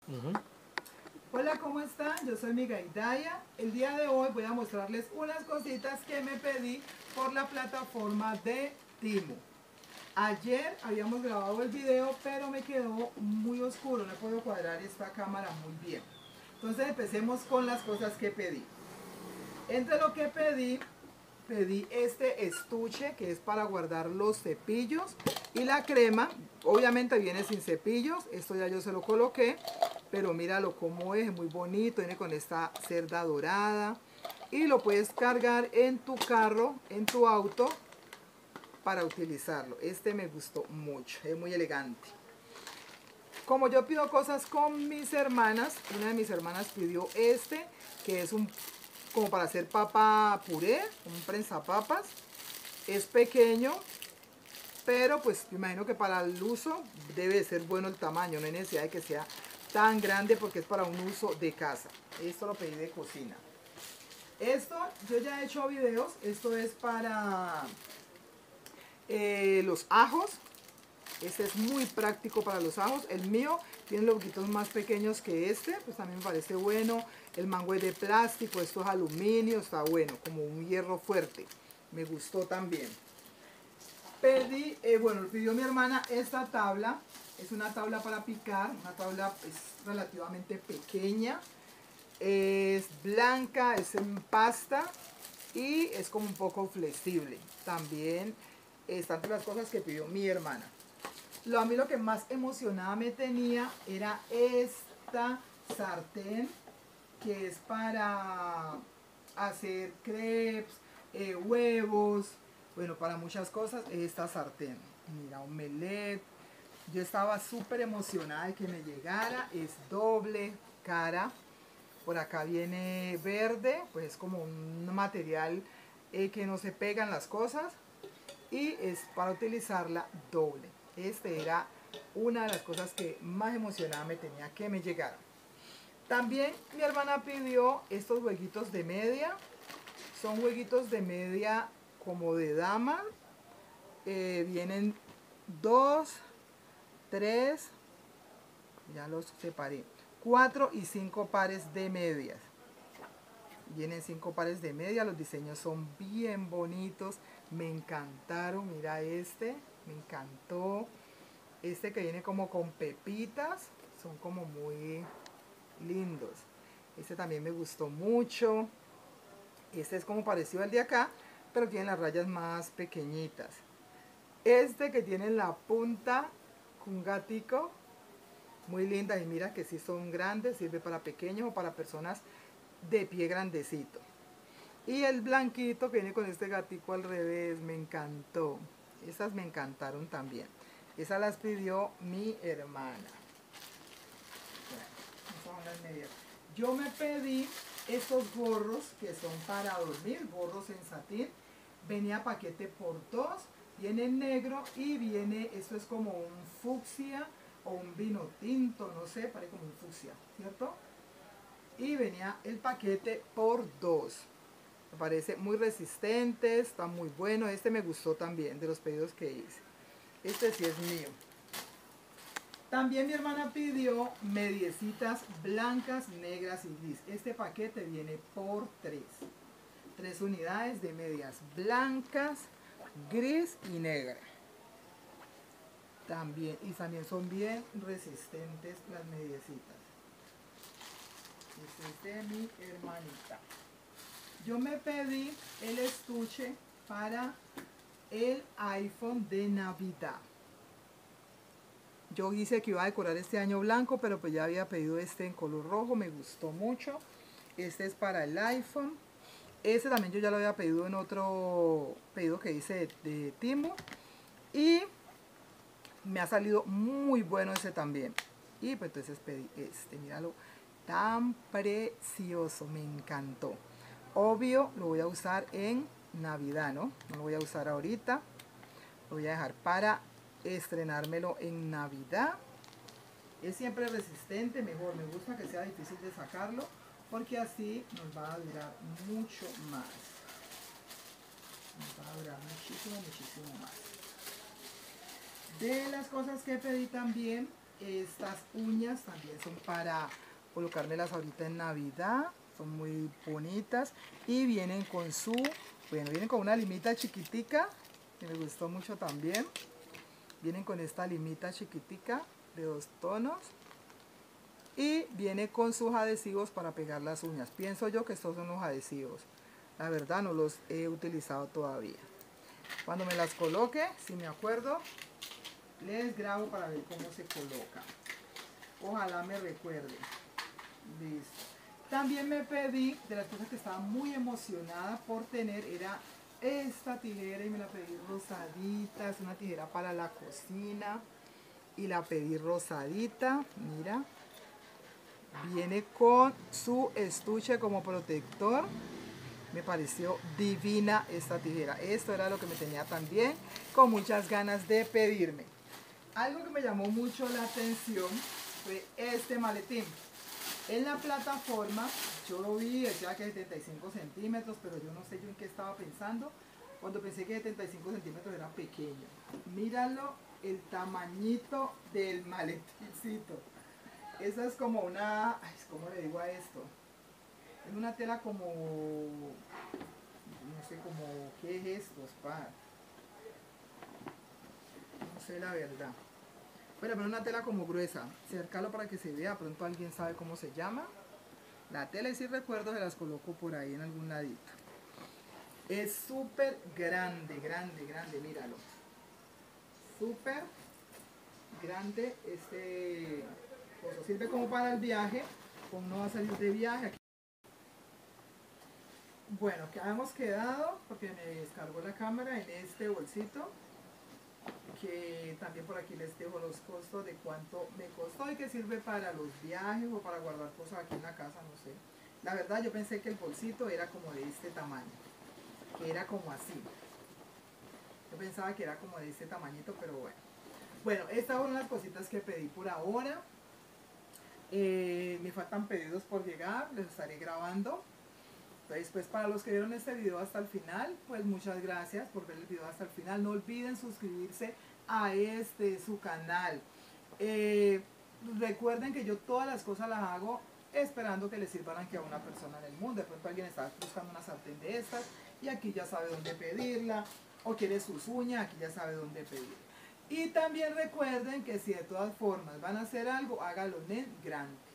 Ujú. Hola, ¿cómo están? Yo soy Miga Hidaya. El día de hoy voy a mostrarles unas cositas que me pedí por la plataforma de Temu. Ayer habíamos grabado el video, pero me quedó muy oscuro, no puedo cuadrar esta cámara muy bien. Entonces empecemos con las cosas que pedí. Entre lo que pedí este estuche que es para guardar los cepillos y la crema. Obviamente viene sin cepillos, esto ya yo se lo coloqué, pero míralo cómo es muy bonito, viene con esta cerda dorada y lo puedes cargar en tu carro, en tu auto para utilizarlo. Este me gustó mucho, es muy elegante. Como yo pido cosas con mis hermanas, una de mis hermanas pidió este, que es como para hacer papa puré, un prensapapas. Es pequeño, pero pues me imagino que para el uso debe ser bueno el tamaño, no hay necesidad de que sea tan grande porque es para un uso de casa. Esto lo pedí de cocina. Esto yo ya he hecho videos, esto es para los ajos. Este es muy práctico para los ajos. El mío tiene los huequitos más pequeños que este, pues también me parece bueno. El mango es de plástico, esto es aluminio, está bueno, como un hierro fuerte. Me gustó también. Pedí, bueno, pidió mi hermana esta tabla. Es una tabla para picar, una tabla relativamente pequeña. Es blanca, es en pasta y es como un poco flexible. También están entre las cosas que pidió mi hermana. A mí lo que más emocionada me tenía era esta sartén que es para hacer crepes, huevos, bueno, para muchas cosas, esta sartén. Mira, omelette. Yo estaba súper emocionada de que me llegara, es doble cara. Por acá viene verde, pues es como un material que no se pegan las cosas y es para utilizarla doble. Este era una de las cosas que más emocionada me tenía que me llegara. También mi hermana pidió estos jueguitos de media. Son jueguitos de media como de dama. Vienen 2, 3, ya los separé, 4 y 5 pares de medias. Vienen 5 pares de medias, los diseños son bien bonitos, me encantaron. Mira este, me encantó. Este que viene como con pepitas, son como muy lindos. Este también me gustó mucho. Este es como parecido al de acá, pero tiene las rayas más pequeñitas. Este que tiene la punta con un gatico, muy linda. Y mira que sí son grandes, sirve para pequeños o para personas de pie grandecito. Y el blanquito que viene con este gatico al revés, me encantó. Esas me encantaron también. Esas las pidió mi hermana. Yo me pedí estos gorros que son para dormir, gorros en satín. Venía paquete por 2, viene en negro y viene, esto es como un fucsia o un vino tinto, no sé, parece como un fucsia, ¿cierto? Y venía el paquete por 2. Me parece muy resistente, está muy bueno. Este me gustó también de los pedidos que hice. Este sí es mío. También mi hermana pidió mediecitas blancas, negras y gris. Este paquete viene por 3. 3 unidades de medias blancas, gris y negra. Y también son bien resistentes las mediecitas. Este es de mi hermanita. Yo me pedí el estuche para el iPhone de Navidad. Yo hice que iba a decorar este año blanco, pero pues ya había pedido este en color rojo, me gustó mucho. Este es para el iPhone. Este también yo ya lo había pedido en otro pedido que hice de Temu. Y me ha salido muy bueno ese también. Y pues entonces pedí este, míralo, tan precioso, me encantó. Obvio, lo voy a usar en Navidad, ¿no? No lo voy a usar ahorita. Lo voy a dejar para estrenármelo en Navidad. Es siempre resistente, mejor. Me gusta que sea difícil de sacarlo porque así nos va a durar mucho más. Nos va a durar muchísimo, muchísimo más. De las cosas que pedí también, Estas uñas también son para colocármelas ahorita en Navidad. Son muy bonitas. Y vienen con su, bueno, vienen con una limita chiquitica, que me gustó mucho también. Vienen con esta limita chiquitica de 2 tonos. Y viene con sus adhesivos para pegar las uñas. Pienso yo que estos son los adhesivos. La verdad no los he utilizado todavía. Cuando me las coloque, si me acuerdo, les grabo para ver cómo se coloca. Ojalá me recuerde. Listo. También me pedí, de las cosas que estaba muy emocionada por tener, era esta tijera y me la pedí rosadita. Es una tijera para la cocina y la pedí rosadita. Mira. Viene con su estuche como protector. Me pareció divina esta tijera. Esto era lo que me tenía también con muchas ganas de pedirme. Algo que me llamó mucho la atención fue este maletín. En la plataforma yo lo vi, decía que 75 centímetros, pero yo no sé yo en qué estaba pensando cuando pensé que 75 centímetros era pequeño. Míralo, el tamañito del maletincito. Esa es como una, ay, ¿cómo le digo a esto? Es una tela como, no sé, como, ¿qué es esto, Spar? No sé la verdad. Bueno, pero una tela como gruesa. Cercalo para que se vea, pronto alguien sabe cómo se llama. La tela, y si recuerdo, se las coloco por ahí en algún ladito. Es súper grande, grande, grande, míralo. Súper grande este coso. Sirve como para el viaje, como no va a salir de viaje. Bueno, que habíamos quedado, porque me descargó la cámara, en este bolsito, que también por aquí les dejo los costos de cuánto me costó y que sirve para los viajes o para guardar cosas aquí en la casa, no sé. La verdad yo pensé que el bolsito era como de este tamaño, que era como así. Yo pensaba que era como de este tamañito, pero bueno. Bueno, estas fueron las cositas que pedí por ahora. Me faltan pedidos por llegar, les estaré grabando. Entonces, pues para los que vieron este video hasta el final, pues muchas gracias por ver el video hasta el final. No olviden suscribirse a su canal. Recuerden que yo todas las cosas las hago esperando que les sirvan aquí a una persona en el mundo. De pronto alguien está buscando una sartén de estas y aquí ya sabe dónde pedirla. O quiere sus uñas, aquí ya sabe dónde pedir. Y también recuerden que si de todas formas van a hacer algo, hágalo en grande.